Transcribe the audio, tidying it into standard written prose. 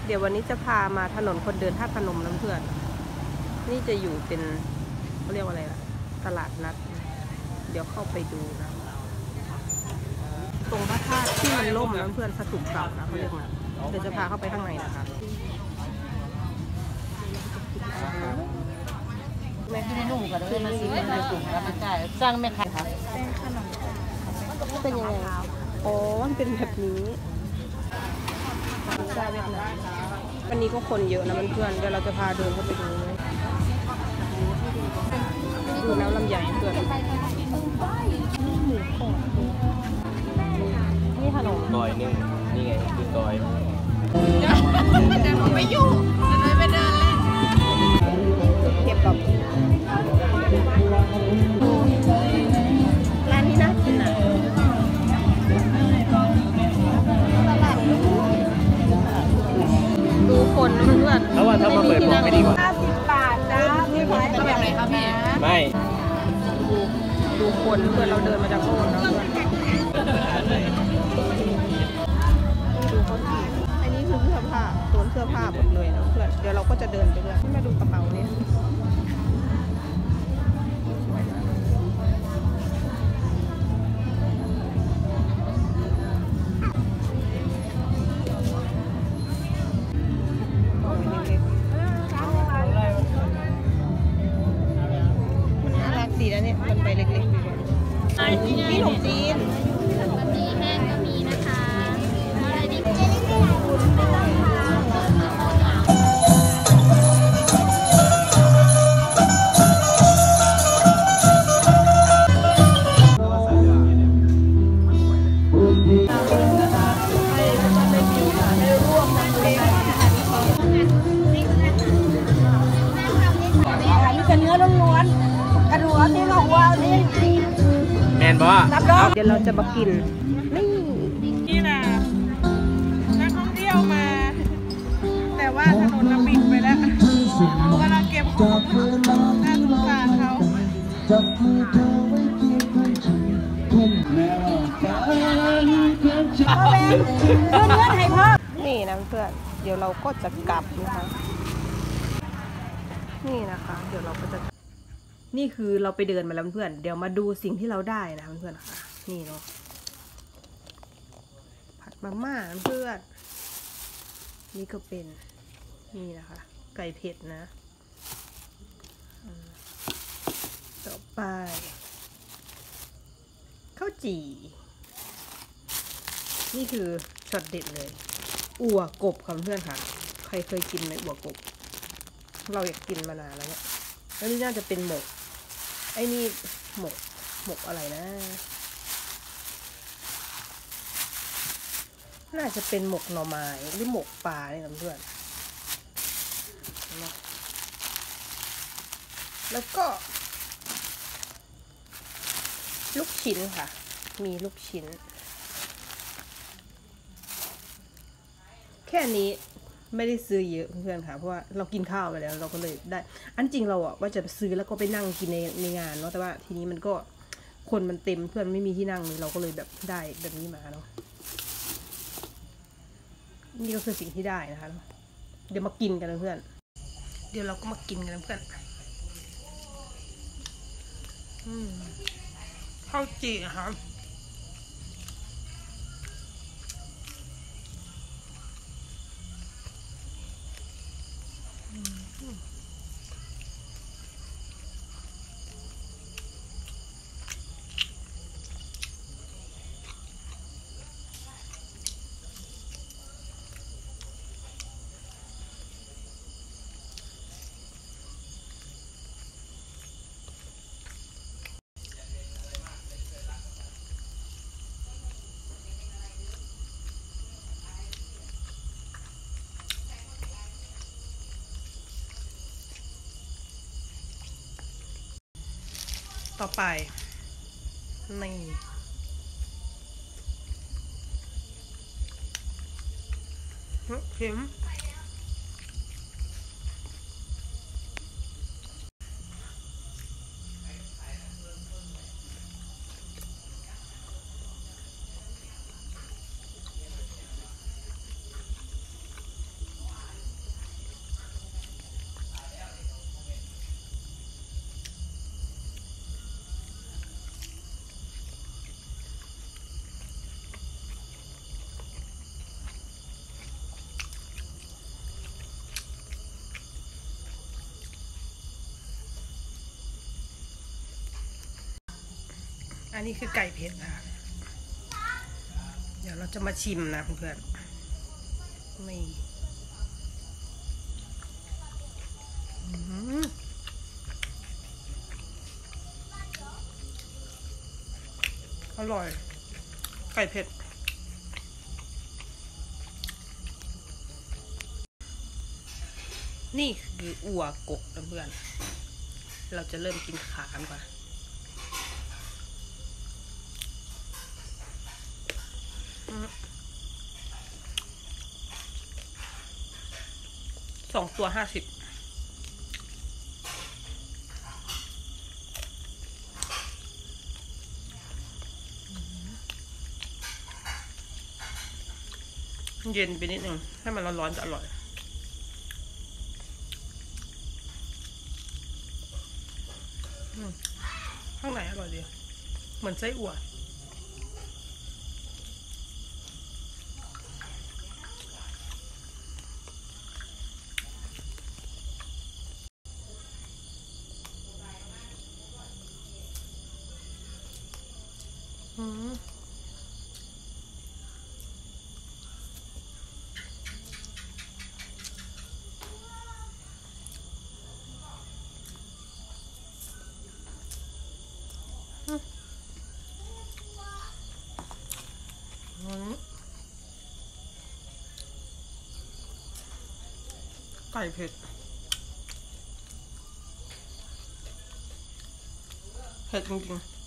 เดี๋ยววันนี้จะพามาถนนคนเดินท่าพนมน้ำเพื่อนนี่จะอยู่เป็นเขาเรียกว่าอะไรล่ะตลาดนัดเดี๋ยวเข้าไปดูนะตรงพระธาตุที่มันล่มน้ำเพื่อนสถูปเก่านะเขาเรียกนะเดี๋ยวจะพาเข้าไปข้างในนะคะแม่ที่นุ่มกันเลยมาซื้อในกลุ่มแล้วมาจ่ายจ้างแม่ค้าค่ะเป็นขนมเป็นยังไงอ๋อมันเป็นแบบนี้ใช่เวียดนามวันนี้ก็คนเยอะนะเพื่อนเดี๋ยวเราจะพาเดินเข้าไปดูเลยดูน้ำลำไยเพื่อนนี่ขนมกอยนึ่งนี่ไงคือกอยเดี๋ยวผมไม่อยู่เลยไปเดินเล่นเก็บกับร้านที่น่ากินอ่ะดูคนเพื่อนแล้วว่าถ้ามาเปิดผมไม่ดีกว่า 50 บาทจ้าพี่พายเป็นแบบไหนครับพี่ไม่ดูคนเพื่อนเราเดินมาจากโน่นแล้วเพื่อนดูคนอีกอันนี้คือเสื้อผ้าโซนเสื้อผ้าหมดเลยนะเพื่อนเดี๋ยวเราก็จะเดินไปเรื่อยมาดูกระเป๋านี้มันไปเล็กๆดีกว่านี่ขนมจีนบะหมี่แห้งก็มีนะคะอะไรดีเป็นเนื้อล้วนๆกระดูกที่เราว่านี่แมนบอเดี๋ยวเราจะมากินนี่นะนักท่องเที่ยวมาแต่ว่าถนนน่ะปิดไปแล้วกำลังเก็บของน่าสงสารเขานี่นะเพื่อนเดี๋ยวเราก็จะกลับนะคะนี่นะคะเดี๋ยวเราก็จะนี่คือเราไปเดินมาแล้วเพื่อนเดี๋ยวมาดูสิ่งที่เราได้นะเพื่อนๆนะคะนี่เนาะผัดมาม่าเพื่อนนี่ก็เป็นนี่นะคะไก่เผ็ดนะต่อไปข้าวจี่นี่คือช็อตเด็ดเลยอั่วกบค่ะเพื่อนค่ะใครเคยกินไหมอั่วกบเราอยากกินมานานแล้วเนี่ยแล้วนี่น่าจะเป็นหมกไอ้นี่หมกอะไรนะน่าจะเป็นหมกหน่อไม้หรือหมกปลาเนี่ยเพื่อนแล้วก็ลูกชิ้นค่ะมีลูกชิ้นแค่นี้ไม่ได้ซื้อเยอะเพื่อนค่ะเพราะว่าเรากินข้าวไปแล้วเราก็เลยได้อันจริงเราอะว่าจะซื้อแล้วก็ไปนั่งกินในงานเนาะแต่ว่าทีนี้มันก็คนมันเต็มเพื่อนไม่มีที่นั่งเลยเราก็เลยแบบได้แบบนี้มาเนาะนี่ก็คือสิ่งที่ได้นะคะเดี๋ยวมากินกันนะเพื่อนเดี๋ยวเราก็มากินกันนะเพื่อนข้าวจี่ครับต่อไปนี่เข็ม นอันนี้คือไก่เผ็ดนะคะเดี๋ยวเราจะมาชิมนะเพื่อนๆนี่อร่อย ไก่เผ็ดนี่คืออัวกบนะเพื่อนเราจะเริ่มกินขากันก่อน2 ตัว 50เย็นไปนิดนึงให้มันร้อนๆจะอร่อยข้างในอร่อยดีเหมือนไส้อั่วไก่เผ็ดเผ็ดจริงๆ